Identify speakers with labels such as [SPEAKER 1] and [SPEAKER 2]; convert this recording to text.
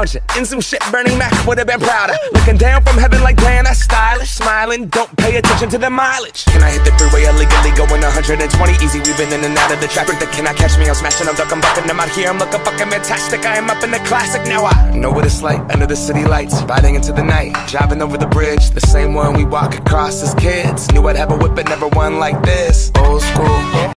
[SPEAKER 1] Elijah. In some shit Bernie Mac would've been prouder. Looking down from heaven like damn, that's stylish. Smiling, don't pay attention to the mileage. Can I hit the freeway illegally going 120 easy? We've been in and out of the traffic. Can I catch me? I'm smashing, I'm ducking, bucking. I'm out here, I'm looking fucking fantastic. I am up in the classic. Now I know what it's like under the city lights, riding into the night, driving over the bridge, the same one we walk across as kids. Knew I'd have a whip, but never one like this. Old school.